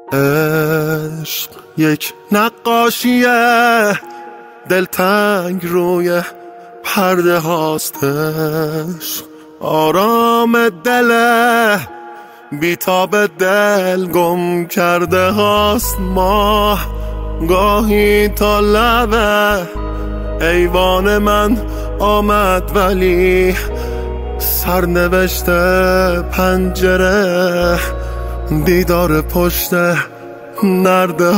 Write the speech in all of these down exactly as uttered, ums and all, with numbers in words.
عشق یک نقاشیه دلتنگ روی پرده هاستش، آرام دله بیتاب دل گم کرده هاست. ماه گاهی تا لبه ایوان من آمد ولی سرنوشت پنجره دیدار پشت نرده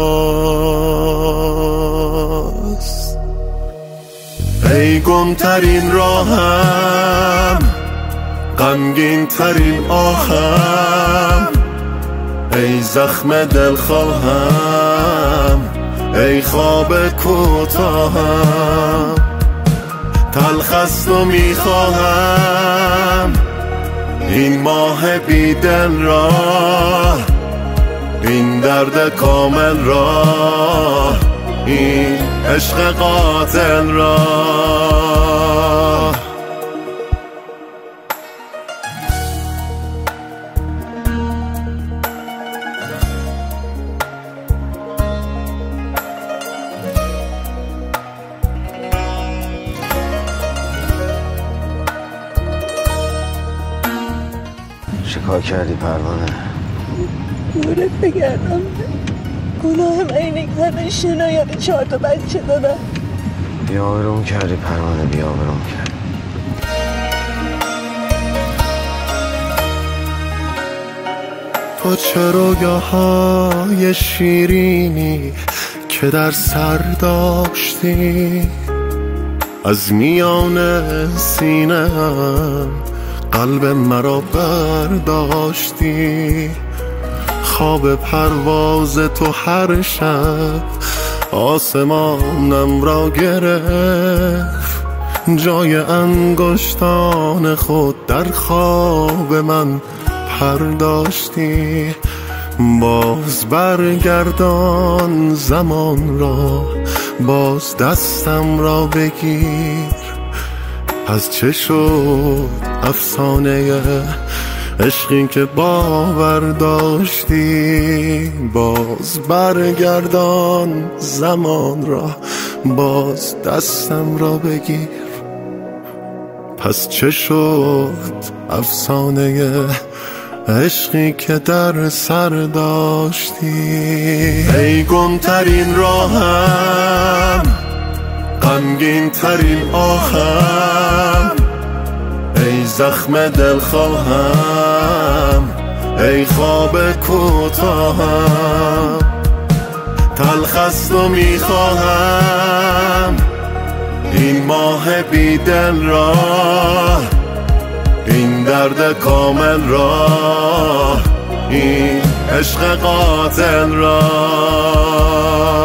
هاست. ای گمترین راهم، غمگین ترین آهم، ای زخم دلخواهم، ای خواب کوتاهم. تلخست و میخواهم این ماه بی دل را، این درد کامل را، این عشق قاتل را. چیکار کردی پروانه؟ دورت بگردم گناه من اینه که همه شنایت چهار تا بچه دادم. بی‌آبروم کردی پروانه، بی‌آبروم کردی. تو چه رویاهای شیرینی که در سر داشتی، از میان سینه‌ام قلب مرا برداشتی. خواب پرواز تو هر شب آسمانم را گرفت، جای انگشتان خود در خواب من پرداشتی. باز برگردان زمان را، باز دستم را بگیر. از چه شد افسانه عشقی که باور داشتی؟ باز برگردان زمان را، باز دستم را بگیر. پس چه شد افسانه عشقی که در سر داشتی؟ ای گمترین راهم، غمگین ترین آهم، ای زخم دلخواهم، ای خواب کوتاهم. تلخست و میخواهم این ماه بی دل را، این درد کامل را، این عشق قاتل را.